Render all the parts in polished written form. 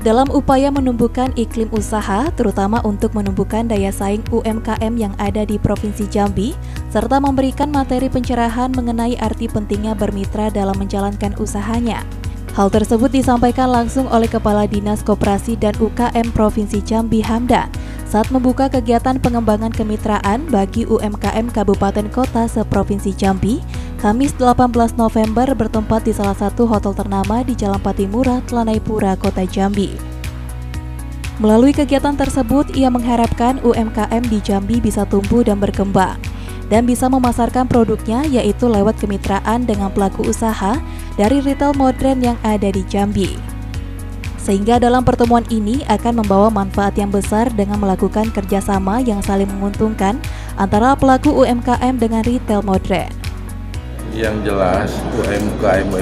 Dalam upaya menumbuhkan iklim usaha, terutama untuk menumbuhkan daya saing UMKM yang ada di Provinsi Jambi, serta memberikan materi pencerahan mengenai arti pentingnya bermitra dalam menjalankan usahanya. Hal tersebut disampaikan langsung oleh Kepala Dinas Koperasi dan UKM Provinsi Jambi Hamdan saat membuka kegiatan pengembangan kemitraan bagi UMKM Kabupaten Kota se-Provinsi Jambi, Kamis 18 November bertempat di salah satu hotel ternama di Jalan Patimura, Telanai-Pura, Kota Jambi. Melalui kegiatan tersebut, ia mengharapkan UMKM di Jambi bisa tumbuh dan berkembang, dan bisa memasarkan produknya yaitu lewat kemitraan dengan pelaku usaha dari retail modern yang ada di Jambi. Sehingga dalam pertemuan ini akan membawa manfaat yang besar dengan melakukan kerjasama yang saling menguntungkan antara pelaku UMKM dengan retail modern. Yang jelas UMKM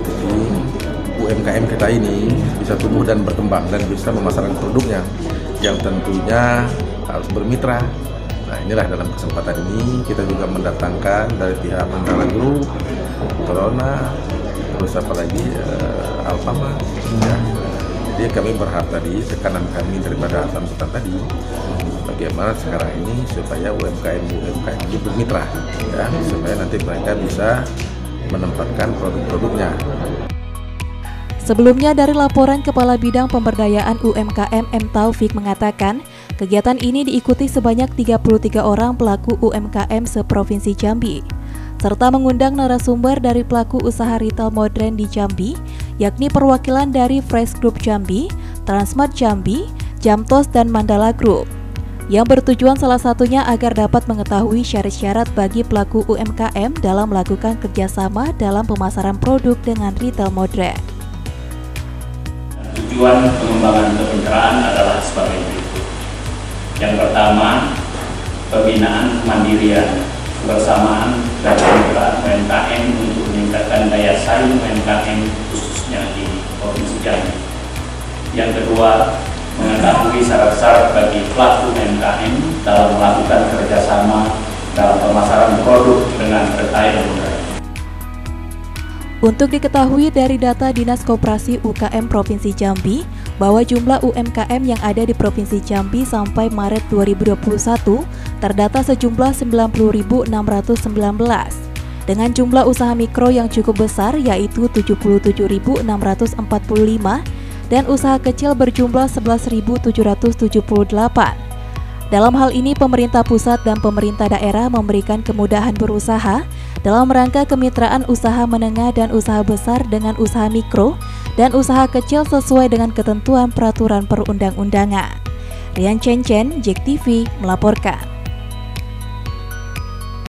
kita ini bisa tumbuh dan berkembang dan bisa memasarkan produknya yang tentunya harus bermitra. Nah, inilah dalam kesempatan ini kita juga mendatangkan dari pihak Mandala Group, Corona, terus apalagi Alfamart. Ya. Jadi kami berharap tadi, tekanan kami daripada sambutan tadi, bagaimana sekarang ini supaya UMKM ini bermitra, ya, supaya nanti mereka bisa menempatkan produk-produknya. Sebelumnya dari laporan Kepala Bidang Pemberdayaan UMKM M. Taufik mengatakan, kegiatan ini diikuti sebanyak 33 orang pelaku UMKM se-Provinsi Jambi, serta mengundang narasumber dari pelaku usaha retail modern di Jambi, yakni perwakilan dari Fresh Group Jambi, Transmart Jambi, Jamtos, dan Mandala Group, yang bertujuan salah satunya agar dapat mengetahui syarat-syarat bagi pelaku UMKM dalam melakukan kerjasama dalam pemasaran produk dengan retail modern. Tujuan pengembangan kemitraan adalah sebagai berikut. Yang pertama, pembinaan kemandirian kebersamaan dan kemitraan UMKM untuk meningkatkan daya saing UMKM khususnya di Provinsi Jambi. Yang kedua, mengetahui syarat-syarat bagi pelaku UMKM dalam melakukan kerjasama dalam pemasaran produk dengan retail modern. Untuk diketahui dari data Dinas Koperasi UKM Provinsi Jambi, bahwa jumlah UMKM yang ada di Provinsi Jambi sampai Maret 2021 terdata sejumlah 90.619, dengan jumlah usaha mikro yang cukup besar yaitu 77.645 dan usaha kecil berjumlah 11.778. Dalam hal ini, pemerintah pusat dan pemerintah daerah memberikan kemudahan berusaha dalam rangka kemitraan usaha menengah dan usaha besar dengan usaha mikro dan usaha kecil sesuai dengan ketentuan peraturan perundang-undangan. Rian Cencen, JEK TV melaporkan.